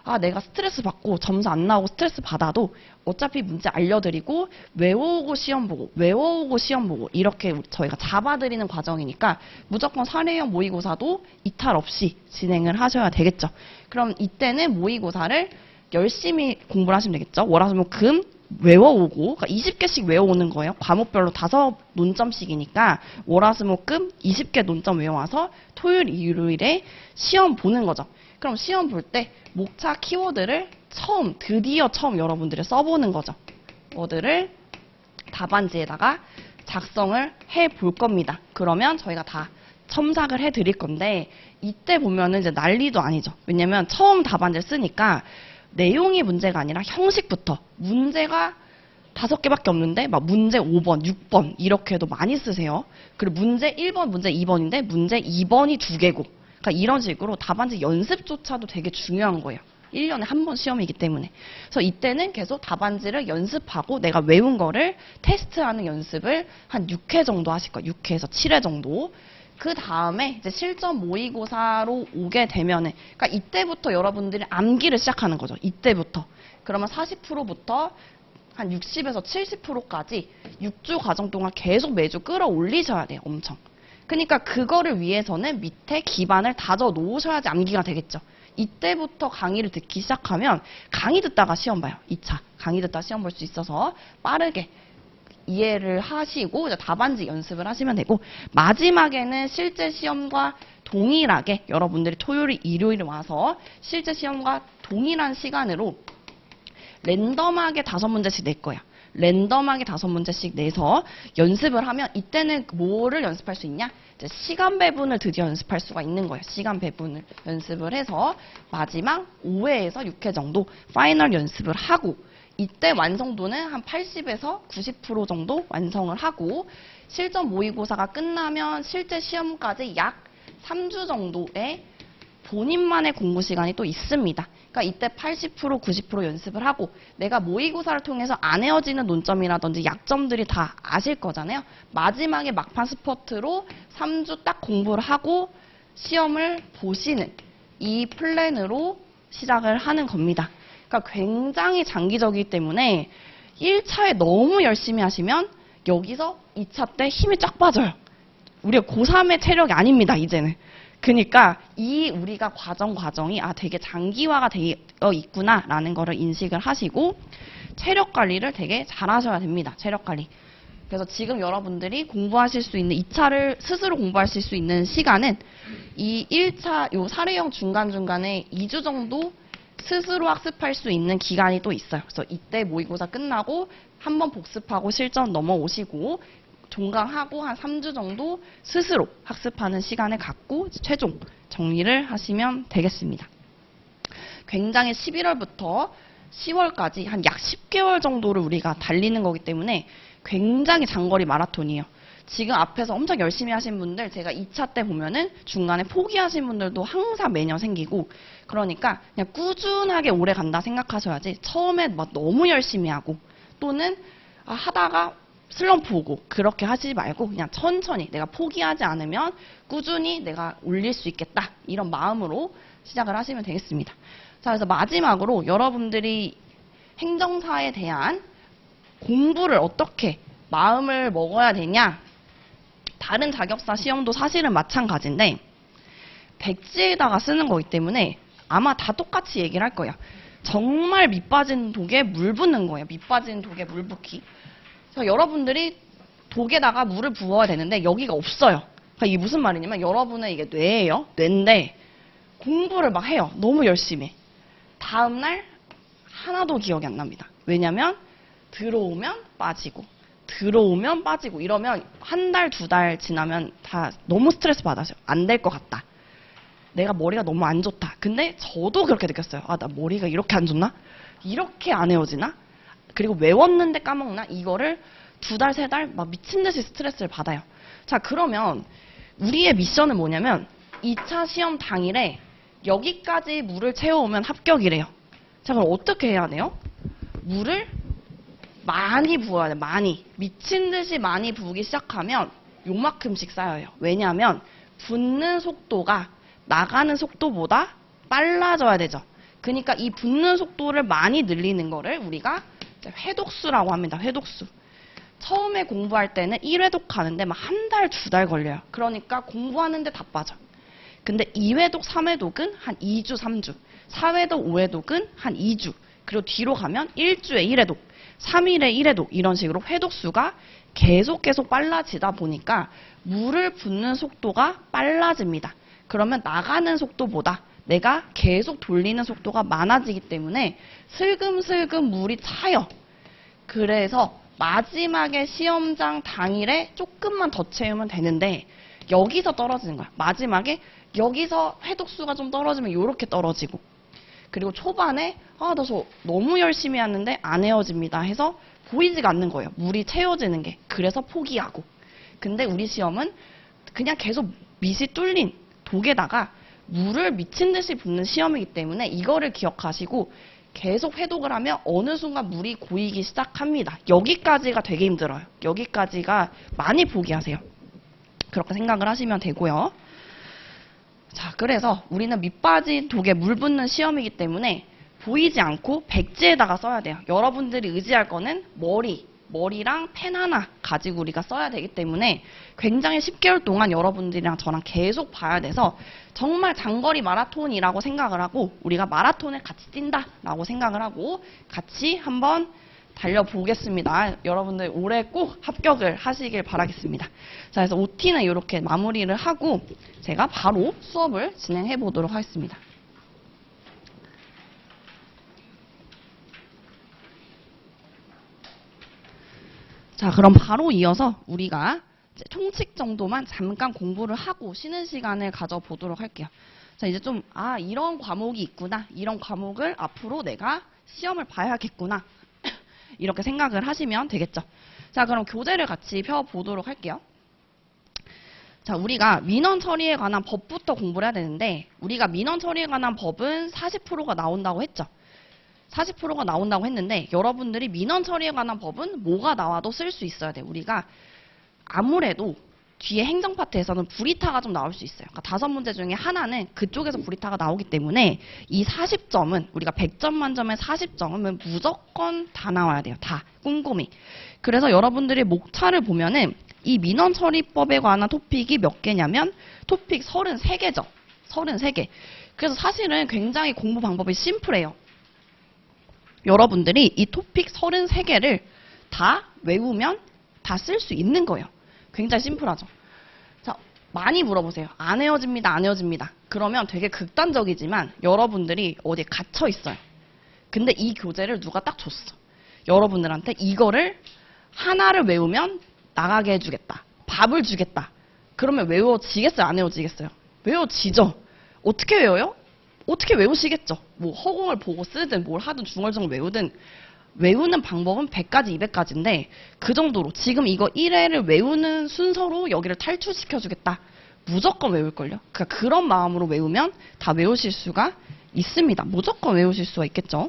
내가 스트레스 받고 점수 안 나오고 스트레스 받아도 어차피 문제 알려드리고 외워오고 시험 보고 외워오고 시험 보고 이렇게 저희가 잡아드리는 과정이니까 무조건 사례형 모의고사도 이탈 없이 진행을 하셔야 되겠죠. 그럼 이때는 모의고사를 열심히 공부를 하시면 되겠죠. 월화수목금 외워오고, 그러니까 20개씩 외워오는 거예요. 과목별로 5논점씩이니까 월화수목금 20개 논점 외워와서 토요일, 일요일에 시험 보는 거죠. 그럼 시험 볼 때 목차 키워드를 드디어 처음 여러분들이 써보는 거죠. 워드를 답안지에다가 작성을 해 볼 겁니다. 그러면 저희가 다 첨삭을 해 드릴 건데, 이때 보면은 이제 난리도 아니죠. 왜냐면 처음 답안지를 쓰니까 내용이 문제가 아니라 형식부터 문제가 5개밖에 없는데 막 문제 5번, 6번 이렇게도 많이 쓰세요. 그리고 문제 1번, 문제 2번인데 문제 2번이 2개고, 그러니까 이런 식으로 답안지 연습조차도 되게 중요한 거예요. 1년에 한 번 시험이기 때문에. 그래서 이때는 계속 답안지를 연습하고 내가 외운 거를 테스트하는 연습을 한 6회 정도 하실 거예요. 6회에서 7회 정도. 그 다음에 이제 실전 모의고사로 오게 되면은, 그러니까 이때부터 여러분들이 암기를 시작하는 거죠. 이때부터. 그러면 40%부터 한 60에서 70%까지 6주 과정 동안 계속 매주 끌어올리셔야 돼요. 엄청. 그러니까 그거를 위해서는 밑에 기반을 다져 놓으셔야지 암기가 되겠죠. 이때부터 강의를 듣기 시작하면 강의 듣다가 시험 봐요. 2차. 강의 듣다 시험 볼 수 있어서 빠르게 이해를 하시고 이제 답안지 연습을 하시면 되고, 마지막에는 실제 시험과 동일하게 여러분들이 토요일, 일요일에 와서 실제 시험과 동일한 시간으로 랜덤하게 5문제씩 낼 거예요. 랜덤하게 5문제씩 내서 연습을 하면, 이때는 뭐를 연습할 수 있냐? 이제 시간 배분을 드디어 연습할 수가 있는 거예요. 시간 배분을 연습을 해서 마지막 5회에서 6회 정도 파이널 연습을 하고, 이때 완성도는 한 80에서 90% 정도 완성을 하고, 실전 모의고사가 끝나면 실제 시험까지 약 3주 정도의 본인만의 공부 시간이 또 있습니다. 그러니까 이때 80%, 90% 연습을 하고, 내가 모의고사를 통해서 안 헤어지는 논점이라든지 약점들이 다 아실 거잖아요. 마지막에 막판 스퍼트로 3주 딱 공부를 하고 시험을 보시는 이 플랜으로 시작을 하는 겁니다. 그러니까 굉장히 장기적이기 때문에 1차에 너무 열심히 하시면 여기서 2차 때 힘이 쫙 빠져요. 우리가 고3의 체력이 아닙니다, 이제는. 그러니까 이 우리가 과정이 되게 장기화가 되어 있구나라는 거를 인식을 하시고 체력 관리를 되게 잘 하셔야 됩니다. 체력 관리. 그래서 지금 여러분들이 공부하실 수 있는 2차를 스스로 공부하실 수 있는 시간은 이 1차 요 사례형 중간중간에 2주 정도 스스로 학습할 수 있는 기간이 또 있어요. 그래서 이때 모의고사 끝나고 한번 복습하고 실전 넘어오시고 종강하고 한 3주 정도 스스로 학습하는 시간을 갖고 최종 정리를 하시면 되겠습니다. 굉장히 11월부터 10월까지 한 약 10개월 정도를 우리가 달리는 거기 때문에 굉장히 장거리 마라톤이에요. 지금 앞에서 엄청 열심히 하신 분들, 제가 2차 때 보면은 중간에 포기하신 분들도 항상 매년 생기고, 그러니까 그냥 꾸준하게 오래 간다 생각하셔야지 처음에 막 너무 열심히 하고 또는 하다가 슬럼프 오고 그렇게 하지 말고 그냥 천천히 내가 포기하지 않으면 꾸준히 내가 올릴 수 있겠다, 이런 마음으로 시작을 하시면 되겠습니다. 자, 그래서 마지막으로 여러분들이 행정사에 대한 공부를 어떻게 마음을 먹어야 되냐, 다른 자격사 시험도 사실은 마찬가지인데 백지에다가 쓰는 거기 때문에 아마 다 똑같이 얘기를 할 거예요. 정말 밑 빠진 독에 물 붓는 거예요. 밑 빠진 독에 물 붓기. 그래서 여러분들이 독에다가 물을 부어야 되는데 여기가 없어요. 그러니까 이게 무슨 말이냐면 여러분의 이게 뇌예요. 뇌인데 공부를 막 해요. 너무 열심히. 다음날 하나도 기억이 안 납니다. 왜냐면 들어오면 빠지고 들어오면 빠지고 이러면 한 달, 2달 지나면 다 너무 스트레스 받아서 안 될 것 같다. 내가 머리가 너무 안 좋다. 근데 저도 그렇게 느꼈어요. 나 머리가 이렇게 안 좋나? 이렇게 안 헤어지나? 그리고 외웠는데 까먹나? 이거를 2달, 3달 막 미친 듯이 스트레스를 받아요. 자, 그러면 우리의 미션은 뭐냐면 2차 시험 당일에 여기까지 물을 채워오면 합격이래요. 자, 그럼 어떻게 해야 돼요? 물을 많이 부어야 돼요. 많이. 미친 듯이 많이 부기 시작하면 요만큼씩 쌓여요. 왜냐하면 붓는 속도가 나가는 속도보다 빨라져야 되죠. 그러니까 이 붙는 속도를 많이 늘리는 거를 우리가 이제 회독수라고 합니다. 회독수. 처음에 공부할 때는 1회독 하는데 막 한 달, 2달 걸려요. 그러니까 공부하는데 다 빠져. 근데 2회독, 3회독은 한 2주, 3주. 4회독, 5회독은 한 2주. 그리고 뒤로 가면 1주에 1회독, 3일에 1회독 이런 식으로 회독수가 계속 빨라지다 보니까 물을 붓는 속도가 빨라집니다. 그러면 나가는 속도보다 내가 계속 돌리는 속도가 많아지기 때문에 슬금슬금 물이 차요. 그래서 마지막에 시험장 당일에 조금만 더 채우면 되는데 여기서 떨어지는 거야. 마지막에 여기서 회독수가 좀 떨어지면 이렇게 떨어지고, 그리고 초반에 나 저 너무 열심히 하는데 안 헤어집니다 해서 보이지가 않는 거예요. 물이 채워지는 게. 그래서 포기하고. 근데 우리 시험은 그냥 계속 밑이 뚫린 독에다가 물을 미친 듯이 붓는 시험이기 때문에 이거를 기억하시고 계속 회독을 하면 어느 순간 물이 고이기 시작합니다. 여기까지가 되게 힘들어요. 여기까지가 많이 포기하세요. 그렇게 생각을 하시면 되고요. 자, 그래서 우리는 밑빠진 독에 물 붓는 시험이기 때문에 보이지 않고 백지에다가 써야 돼요. 여러분들이 의지할 거는 머리랑 펜 하나 가지고 우리가 써야 되기 때문에 굉장히 10개월 동안 여러분들이랑 저랑 계속 봐야 돼서 정말 장거리 마라톤이라고 생각을 하고 우리가 마라톤을 같이 뛴다라고 생각을 하고 같이 한번 달려보겠습니다. 여러분들 올해 꼭 합격을 하시길 바라겠습니다. 자, 그래서 OT는 이렇게 마무리를 하고 제가 바로 수업을 진행해 보도록 하겠습니다. 자, 그럼 바로 이어서 우리가 이제 총칙 정도만 잠깐 공부를 하고 쉬는 시간을 가져보도록 할게요. 자, 이제 좀, 이런 과목이 있구나. 이런 과목을 앞으로 내가 시험을 봐야겠구나. 이렇게 생각을 하시면 되겠죠. 자, 그럼 교재를 같이 펴보도록 할게요. 자, 우리가 민원 처리에 관한 법부터 공부를 해야 되는데 우리가 민원 처리에 관한 법은 40%가 나온다고 했죠. 40%가 나온다고 했는데 여러분들이 민원 처리에 관한 법은 뭐가 나와도 쓸 수 있어야 돼요. 우리가 아무래도 뒤에 행정 파트에서는 불이타가 좀 나올 수 있어요. 그러니까 5문제 중에 하나는 그쪽에서 불이타가 나오기 때문에 이 40점은 우리가 100점 만점에 40점은 무조건 다 나와야 돼요. 다 꼼꼼히. 그래서 여러분들이 목차를 보면은 이 민원처리법에 관한 토픽이 몇 개냐면 토픽 33개죠. 33개. 그래서 사실은 굉장히 공부 방법이 심플해요. 여러분들이 이 토픽 33개를 다 외우면 다 쓸 수 있는 거예요. 굉장히 심플하죠. 자, 많이 물어보세요. 안 헤어집니다. 안 헤어집니다. 그러면 되게 극단적이지만 여러분들이 어디에 갇혀 있어요. 근데 이 교재를 누가 딱 줬어. 여러분들한테 이거를 하나를 외우면 나가게 해주겠다. 밥을 주겠다. 그러면 외워지겠어요? 안 외워지겠어요? 외워지죠. 어떻게 외워요? 어떻게 외우시겠죠? 뭐 허공을 보고 쓰든 뭘 하든 중얼중얼 외우든 외우는 방법은 100가지, 200가지인데 그 정도로 지금 이거 1회를 외우는 순서로 여기를 탈출시켜주겠다. 무조건 외울걸요? 그러니까 그런 마음으로 외우면 다 외우실 수가 있습니다. 무조건 외우실 수가 있겠죠?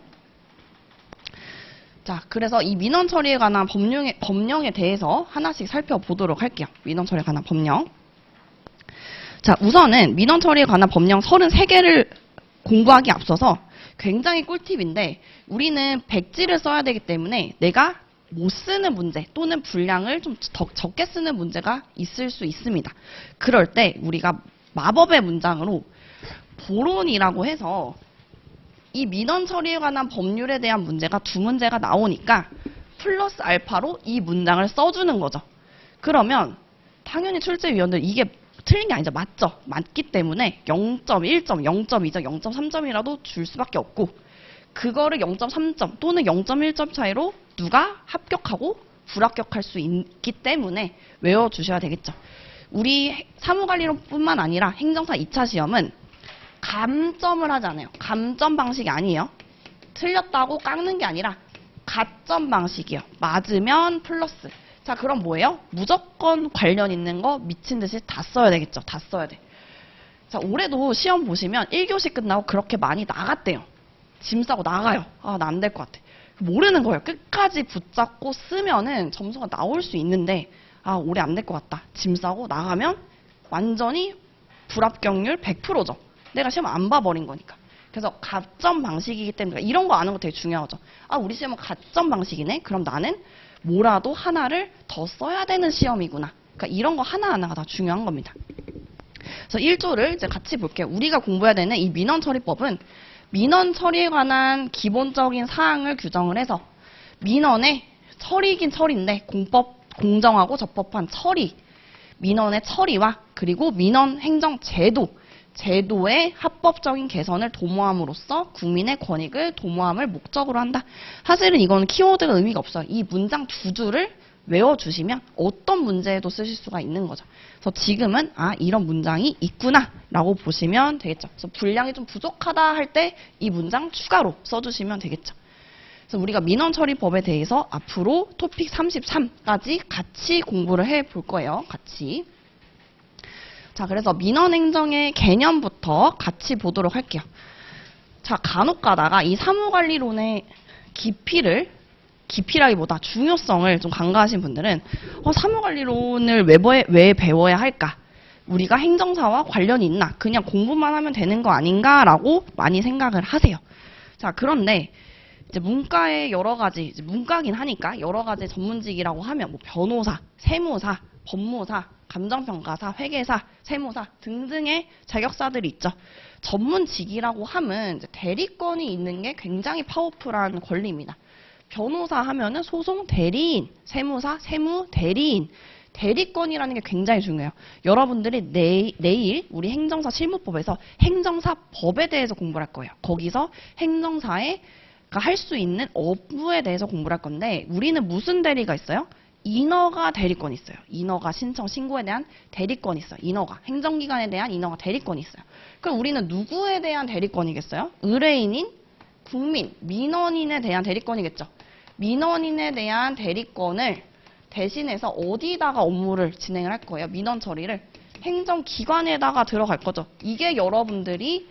자, 그래서 이 민원 처리에 관한 법령에 대해서 하나씩 살펴보도록 할게요. 민원 처리에 관한 법령. 자, 우선은 민원 처리에 관한 법령 33개를 공부하기 앞서서 굉장히 꿀팁인데 우리는 백지를 써야 되기 때문에 내가 못 쓰는 문제 또는 분량을 좀 적게 쓰는 문제가 있을 수 있습니다. 그럴 때 우리가 마법의 문장으로 보론이라고 해서 이 민원 처리에 관한 법률에 대한 문제가 2문제가 나오니까 플러스 알파로 이 문장을 써주는 거죠. 그러면 당연히 출제위원들 이게 틀린 게 아니죠. 맞죠? 맞기 때문에 0.1점, 0.2점, 0.3점이라도 줄 수밖에 없고 그거를 0.3점 또는 0.1점 차이로 누가 합격하고 불합격할 수 있기 때문에 외워주셔야 되겠죠. 우리 사무관리론뿐만 아니라 행정사 2차 시험은 감점을 하잖아요. 감점 방식이 아니에요. 틀렸다고 깎는 게 아니라 가점 방식이에요. 맞으면 플러스. 자, 그럼 뭐예요? 무조건 관련 있는 거 미친 듯이 다 써야 되겠죠. 다 써야 돼. 자, 올해도 시험 보시면 1교시 끝나고 그렇게 많이 나갔대요. 짐 싸고 나가요. 나 안 될 것 같아. 모르는 거예요. 끝까지 붙잡고 쓰면은 점수가 나올 수 있는데 올해 안 될 것 같다. 짐 싸고 나가면 완전히 불합격률 100%죠. 내가 시험 안 봐버린 거니까. 그래서 가점 방식이기 때문에 이런 거 아는 거 되게 중요하죠. 아, 우리 시험은 가점 방식이네. 그럼 나는 뭐라도 하나를 더 써야 되는 시험이구나. 그러니까 이런 거 하나하나가 다 중요한 겁니다. 그래서 1조를 이제 같이 볼게요. 우리가 공부해야 되는 이 민원 처리법은 민원 처리에 관한 기본적인 사항을 규정을 해서 민원의 처리긴 처리인데 공정하고 적법한 처리, 민원의 처리와 그리고 민원 행정 제도의 합법적인 개선을 도모함으로써 국민의 권익을 도모함을 목적으로 한다. 사실은 이거는 키워드가 의미가 없어요. 이 문장 두 줄을 외워주시면 어떤 문제에도 쓰실 수가 있는 거죠. 그래서 지금은 이런 문장이 있구나 라고 보시면 되겠죠. 그래서 분량이 좀 부족하다 할 때 이 문장 추가로 써주시면 되겠죠. 그래서 우리가 민원처리법에 대해서 앞으로 토픽 33까지 같이 공부를 해볼 거예요. 같이. 자, 그래서 민원행정의 개념부터 같이 보도록 할게요. 자, 간혹 가다가 이 사무관리론의 깊이라기보다 중요성을 좀 간과하신 분들은 사무관리론을 왜 배워야 할까? 우리가 행정사와 관련이 있나? 그냥 공부만 하면 되는 거 아닌가라고 많이 생각을 하세요. 자, 그런데 이제 문과의 여러 가지, 이제 문과긴 하니까 여러 가지 전문직이라고 하면 뭐 변호사, 세무사, 법무사, 감정평가사, 회계사, 세무사 등등의 자격사들이 있죠. 전문직이라고 하면 이제 대리권이 있는 게 굉장히 파워풀한 권리입니다. 변호사 하면은 소송 대리인, 세무사, 세무 대리인, 대리권이라는 게 굉장히 중요해요. 여러분들이 내일 우리 행정사 실무법에서 행정사법에 대해서 공부를 할 거예요. 거기서 행정사가 할 수 있는 업무에 대해서 공부를 할 건데 우리는 무슨 대리가 있어요? 인허가 대리권이 있어요. 인허가 신청 신고에 대한 대리권이 있어요. 인허가 행정기관에 대한 인허가 대리권이 있어요. 그럼 우리는 누구에 대한 대리권이겠어요? 의뢰인인 국민, 민원인에 대한 대리권이겠죠. 민원인에 대한 대리권을 대신해서 어디다가 업무를 진행을 할 거예요? 민원 처리를 행정기관에다가 들어갈 거죠. 이게 여러분들이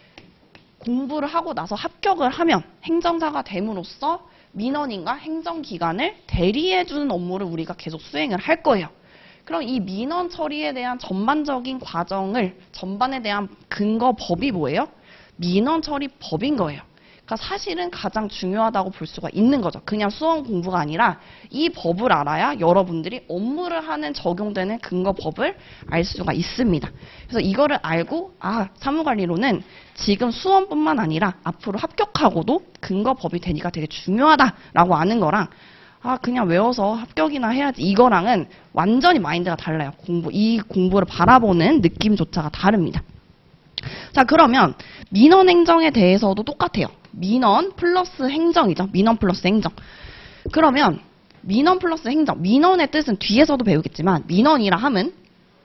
공부를 하고 나서 합격을 하면 행정사가 됨으로써 민원인과 행정기관을 대리해주는 업무를 우리가 계속 수행을 할 거예요. 그럼 이 민원 처리에 대한 전반적인 과정을, 전반에 대한 근거법이 뭐예요? 민원 처리법인 거예요. 그러니까 사실은 가장 중요하다고 볼 수가 있는 거죠. 그냥 수험 공부가 아니라 이 법을 알아야 여러분들이 업무를 하는 적용되는 근거법을 알 수가 있습니다. 그래서 이거를 알고 사무관리론은 지금 수험뿐만 아니라 앞으로 합격하고도 근거법이 되니까 되게 중요하다라고 아는 거랑 그냥 외워서 합격이나 해야지 이거랑은 완전히 마인드가 달라요. 이 공부를 바라보는 느낌조차가 다릅니다. 자, 그러면 민원 행정에 대해서도 똑같아요. 민원 플러스 행정이죠. 민원 플러스 행정. 그러면 민원 플러스 행정. 민원의 뜻은 뒤에서도 배우겠지만 민원이라 함은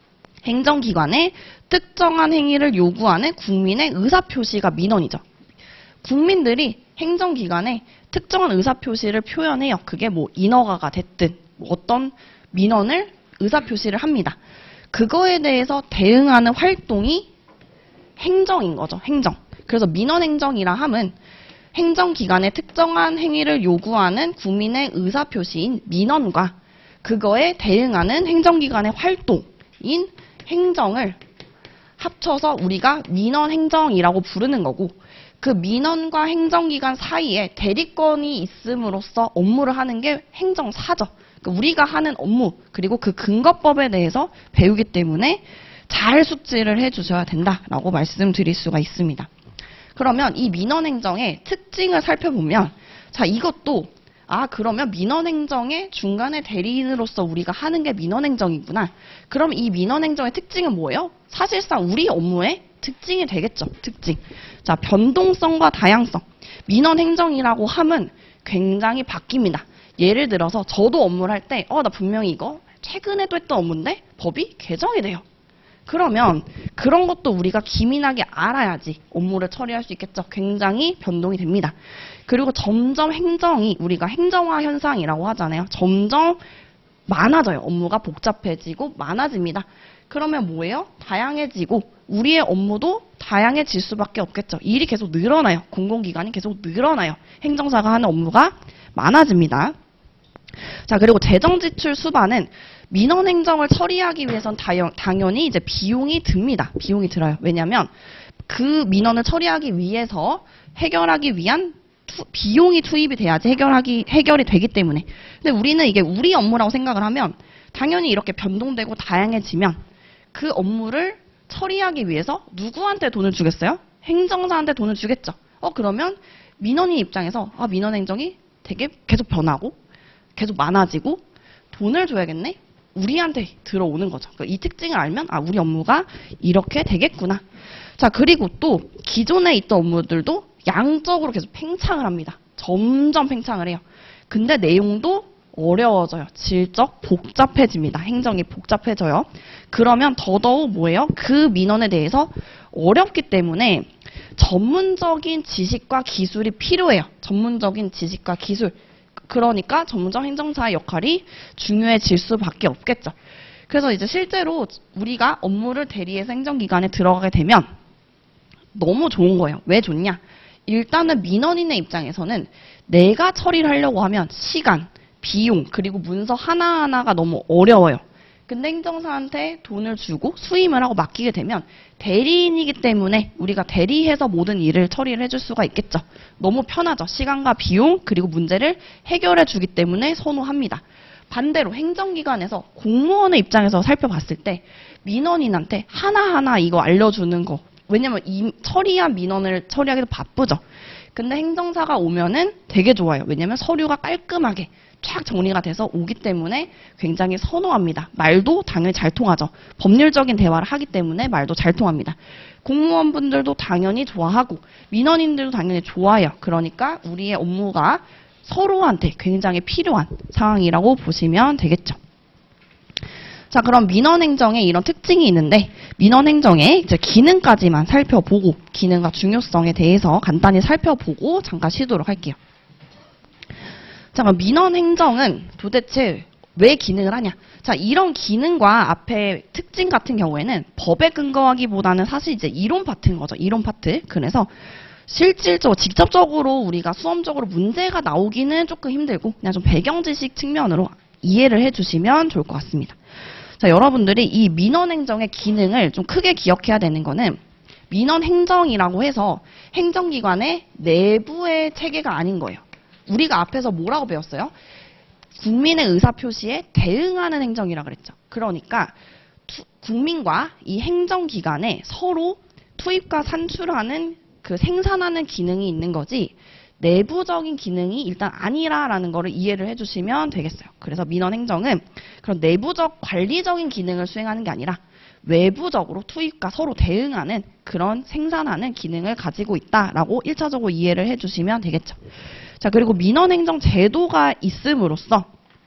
행정기관의 특정한 행위를 요구하는 국민의 의사표시가 민원이죠. 국민들이 행정기관에 특정한 의사표시를 표현해요. 그게 뭐 인허가가 됐든 어떤 민원을 의사표시를 합니다. 그거에 대해서 대응하는 활동이 행정인 거죠. 행정. 그래서 민원행정이라 함은 행정기관의 특정한 행위를 요구하는 국민의 의사표시인 민원과 그거에 대응하는 행정기관의 활동인 행정을 합쳐서 우리가 민원행정이라고 부르는 거고 그 민원과 행정기관 사이에 대리권이 있음으로써 업무를 하는 게 행정사죠. 그러니까 우리가 하는 업무 그리고 그 근거법에 대해서 배우기 때문에 잘 숙지를 해주셔야 된다라고 말씀드릴 수가 있습니다. 그러면 이 민원행정의 특징을 살펴보면 자 이것도 그러면 민원행정의 중간에 대리인으로서 우리가 하는 게 민원행정이구나. 그럼 이 민원행정의 특징은 뭐예요? 사실상 우리 업무의 특징이 되겠죠. 특징. 자, 변동성과 다양성. 민원행정이라고 함은 굉장히 바뀝니다. 예를 들어서 저도 업무를 할 때 나 분명히 이거 최근에도 했던 업무인데 법이 개정이 돼요. 그러면 그런 것도 우리가 기민하게 알아야지 업무를 처리할 수 있겠죠. 굉장히 변동이 됩니다. 그리고 점점 행정이 우리가 행정화 현상이라고 하잖아요. 점점 많아져요. 업무가 복잡해지고 많아집니다. 그러면 뭐예요? 다양해지고 우리의 업무도 다양해질 수밖에 없겠죠. 일이 계속 늘어나요. 공공기관이 계속 늘어나요. 행정사가 하는 업무가 많아집니다. 자, 그리고 재정지출 수반은 민원행정을 처리하기 위해선 당연히 이제 비용이 듭니다. 비용이 들어요. 왜냐하면 그 민원을 처리하기 위해서 해결하기 위한 비용이 투입이 돼야지 해결이 되기 때문에. 근데 우리는 이게 우리 업무라고 생각을 하면 당연히 이렇게 변동되고 다양해지면 그 업무를 처리하기 위해서 누구한테 돈을 주겠어요? 행정사한테 돈을 주겠죠. 그러면 민원인 입장에서 민원 행정이 되게 계속 변하고 계속 많아지고 돈을 줘야겠네? 우리한테 들어오는 거죠. 이 특징을 알면 우리 업무가 이렇게 되겠구나. 자, 그리고 또 기존에 있던 업무들도 양적으로 계속 팽창을 합니다. 점점 팽창을 해요. 근데 내용도 어려워져요. 질적 복잡해집니다. 행정이 복잡해져요. 그러면 더더욱 뭐예요? 그 민원에 대해서 어렵기 때문에 전문적인 지식과 기술이 필요해요. 전문적인 지식과 기술. 그러니까 전문적 행정사의 역할이 중요해질 수밖에 없겠죠. 그래서 이제 실제로 우리가 업무를 대리해서 행정기관에 들어가게 되면 너무 좋은 거예요. 왜 좋냐? 일단은 민원인의 입장에서는 내가 처리를 하려고 하면 시간, 비용, 그리고 문서 하나하나가 너무 어려워요. 근데 행정사한테 돈을 주고 수임을 하고 맡기게 되면 대리인이기 때문에 우리가 대리해서 모든 일을 처리를 해줄 수가 있겠죠. 너무 편하죠. 시간과 비용, 그리고 문제를 해결해 주기 때문에 선호합니다. 반대로 행정기관에서 공무원의 입장에서 살펴봤을 때 민원인한테 하나하나 이거 알려주는 거, 왜냐면 이 처리한 민원을 처리하기도 바쁘죠. 근데 행정사가 오면은 되게 좋아요. 왜냐면 서류가 깔끔하게 쫙 정리가 돼서 오기 때문에 굉장히 선호합니다. 말도 당연히 잘 통하죠. 법률적인 대화를 하기 때문에 말도 잘 통합니다. 공무원분들도 당연히 좋아하고 민원인들도 당연히 좋아해요. 그러니까 우리의 업무가 서로한테 굉장히 필요한 상황이라고 보시면 되겠죠. 자, 그럼 민원행정에 이런 특징이 있는데 민원행정의 이제 기능까지만 살펴보고 기능과 중요성에 대해서 간단히 살펴보고 잠깐 쉬도록 할게요. 자, 그럼 민원행정은 도대체 왜 기능을 하냐? 자, 이런 기능과 앞에 특징 같은 경우에는 법에 근거하기보다는 사실 이제 이론 파트인 거죠. 이론 파트. 그래서 실질적으로 직접적으로 우리가 수험적으로 문제가 나오기는 조금 힘들고 그냥 좀 배경 지식 측면으로 이해를 해주시면 좋을 것 같습니다. 자, 여러분들이 이 민원행정의 기능을 좀 크게 기억해야 되는 거는 민원행정이라고 해서 행정기관의 내부의 체계가 아닌 거예요. 우리가 앞에서 뭐라고 배웠어요? 국민의 의사표시에 대응하는 행정이라고 그랬죠. 그러니까 국민과 이 행정기관에 서로 투입과 산출하는 그 생산하는 기능이 있는 거지 내부적인 기능이 일단 아니라라는 거를 이해를 해주시면 되겠어요. 그래서 민원행정은 그런 내부적 관리적인 기능을 수행하는 게 아니라 외부적으로 투입과 서로 대응하는 그런 생산하는 기능을 가지고 있다라고 1차적으로 이해를 해주시면 되겠죠. 자, 그리고 민원행정 제도가 있음으로써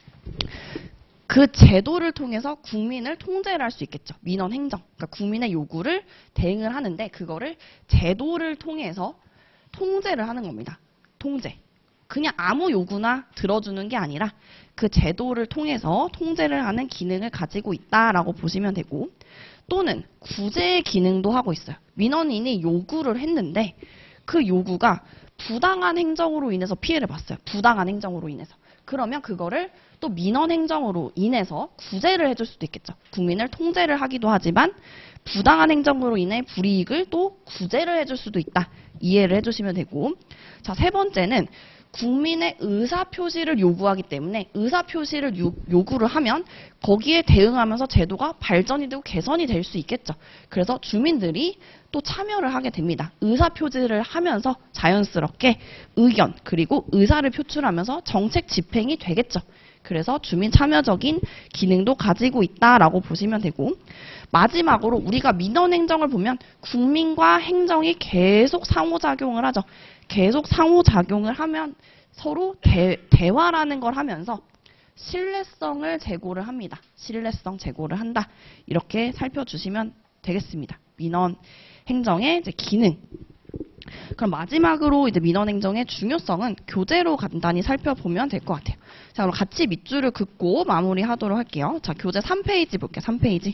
그 제도를 통해서 국민을 통제를 할 수 있겠죠. 민원행정. 그러니까 국민의 요구를 대응을 하는데 그거를 제도를 통해서 통제를 하는 겁니다. 통제. 그냥 아무 요구나 들어주는 게 아니라 그 제도를 통해서 통제를 하는 기능을 가지고 있다라고 보시면 되고 또는 구제의 기능도 하고 있어요. 민원인이 요구를 했는데 그 요구가 부당한 행정으로 인해서 피해를 봤어요. 부당한 행정으로 인해서. 그러면 그거를 또 민원행정으로 인해서 구제를 해줄 수도 있겠죠. 국민을 통제를 하기도 하지만 부당한 행정으로 인해 불이익을 또 구제를 해줄 수도 있다. 이해를 해주시면 되고 자, 세 번째는 국민의 의사표시를 요구하기 때문에 의사표시를 요구를 하면 거기에 대응하면서 제도가 발전이 되고 개선이 될 수 있겠죠. 그래서 주민들이 또 참여를 하게 됩니다. 의사표시를 하면서 자연스럽게 의견 그리고 의사를 표출하면서 정책 집행이 되겠죠. 그래서 주민 참여적인 기능도 가지고 있다라고 보시면 되고 마지막으로 우리가 민원행정을 보면 국민과 행정이 계속 상호작용을 하죠. 계속 상호작용을 하면 서로 대화라는 걸 하면서 신뢰성을 제고를 합니다. 신뢰성 제고를 한다. 이렇게 살펴주시면 되겠습니다. 민원행정의 이제 기능. 그럼 마지막으로 이제 민원행정의 중요성은 교재로 간단히 살펴보면 될 것 같아요. 자, 그럼 같이 밑줄을 긋고 마무리하도록 할게요. 자, 교재 3페이지 볼게요. 3페이지.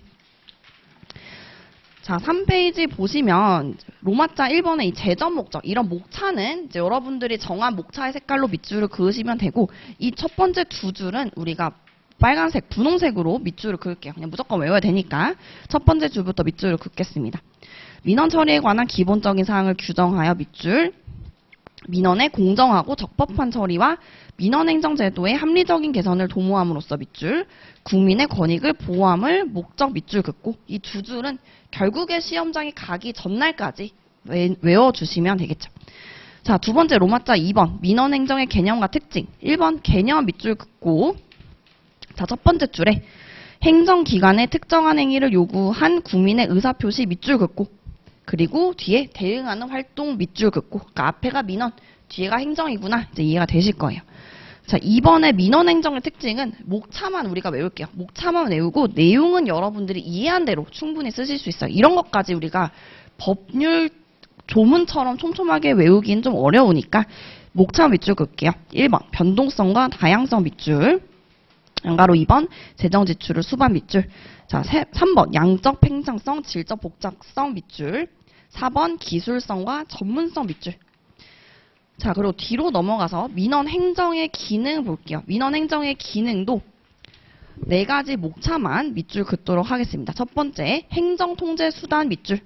자, 3페이지 보시면 로마자 1번의 이 제전 목적, 이런 목차는 이제 여러분들이 정한 목차의 색깔로 밑줄을 그으시면 되고 이 첫 번째 두 줄은 우리가 빨간색, 분홍색으로 밑줄을 그을게요. 그냥 무조건 외워야 되니까 첫 번째 줄부터 밑줄을 긋겠습니다. 민원 처리에 관한 기본적인 사항을 규정하여 밑줄, 민원의 공정하고 적법한 처리와 민원행정제도의 합리적인 개선을 도모함으로써 밑줄, 국민의 권익을 보호함을 목적 밑줄 긋고, 이 두 줄은 결국에 시험장에 가기 전날까지 외워주시면 되겠죠. 자, 두 번째 로마자 2번 민원행정의 개념과 특징. 1번 개념 밑줄 긋고, 자, 첫 번째 줄에 행정기관의 특정한 행위를 요구한 국민의 의사표시 밑줄 긋고, 그리고 뒤에 대응하는 활동 밑줄 긋고, 그러니까 앞에가 민원, 뒤에가 행정이구나, 이제 이해가 되실 거예요. 자, 이번에 민원행정의 특징은 목차만 우리가 외울게요. 목차만 외우고 내용은 여러분들이 이해한 대로 충분히 쓰실 수 있어요. 이런 것까지 우리가 법률 조문처럼 촘촘하게 외우기는 좀 어려우니까 목차 밑줄 긋게요. 1번 변동성과 다양성 밑줄, 양가로 2번 재정 지출을 수반 밑줄, 자 3번 양적 팽창성, 질적 복잡성 밑줄, 4번 기술성과 전문성 밑줄. 자, 그리고 뒤로 넘어가서 민원 행정의 기능 볼게요. 민원 행정의 기능도 4가지 목차만 밑줄 긋도록 하겠습니다. 첫 번째 행정 통제 수단 밑줄,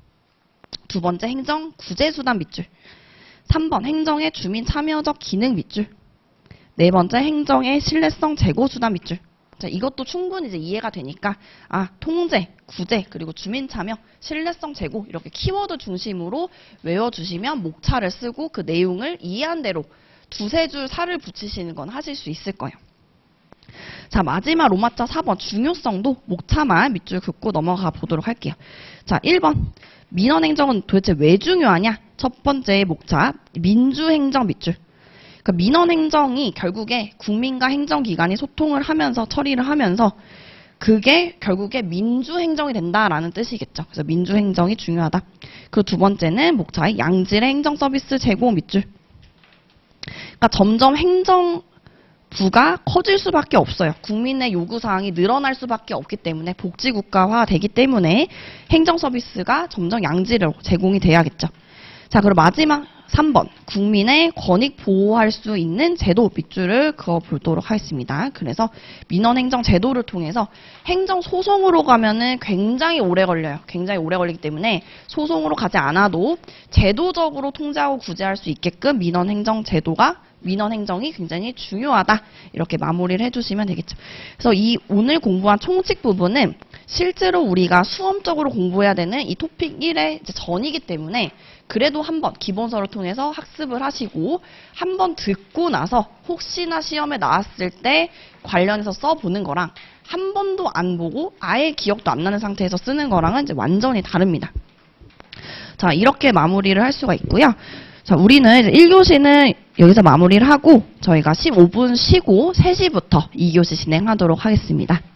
두 번째 행정 구제 수단 밑줄, 3번 행정의 주민 참여적 기능 밑줄, 네 번째 행정의 신뢰성 제고 수단 밑줄. 자, 이것도 충분히 이제 이해가 되니까 통제, 구제, 그리고 주민 참여, 신뢰성 제고 이렇게 키워드 중심으로 외워주시면 목차를 쓰고 그 내용을 이해한 대로 두세 줄 살을 붙이시는 건 하실 수 있을 거예요. 자, 마지막 로마자 4번 중요성도 목차만 밑줄 긋고 넘어가 보도록 할게요. 자, 1번 민원행정은 도대체 왜 중요하냐? 첫 번째 목차 민주행정 밑줄. 그러니까 민원행정이 결국에 국민과 행정기관이 소통을 하면서 처리를 하면서 그게 결국에 민주행정이 된다라는 뜻이겠죠. 그래서 민주행정이 중요하다. 그 두 번째는 목차의 양질의 행정서비스 제공 밑줄. 그러니까 점점 행정부가 커질 수밖에 없어요. 국민의 요구사항이 늘어날 수밖에 없기 때문에 복지국가화 되기 때문에 행정서비스가 점점 양질로 제공이 돼야겠죠. 자, 그리고 마지막 3번 국민의 권익 보호할 수 있는 제도 밑줄을 그어 보도록 하겠습니다. 그래서 민원행정 제도를 통해서 행정소송으로 가면은 굉장히 오래 걸려요. 굉장히 오래 걸리기 때문에 소송으로 가지 않아도 제도적으로 통제하고 구제할 수 있게끔 민원행정이 굉장히 중요하다. 이렇게 마무리를 해주시면 되겠죠. 그래서 이 오늘 공부한 총칙 부분은 실제로 우리가 수험적으로 공부해야 되는 이 토픽 1의 전이기 때문에 그래도 한번 기본서를 통해서 학습을 하시고 한번 듣고 나서 혹시나 시험에 나왔을 때 관련해서 써보는 거랑 한 번도 안 보고 아예 기억도 안 나는 상태에서 쓰는 거랑은 이제 완전히 다릅니다. 자, 이렇게 마무리를 할 수가 있고요. 자, 우리는 이제 1교시는 여기서 마무리를 하고 저희가 15분 쉬고 3시부터 2교시 진행하도록 하겠습니다.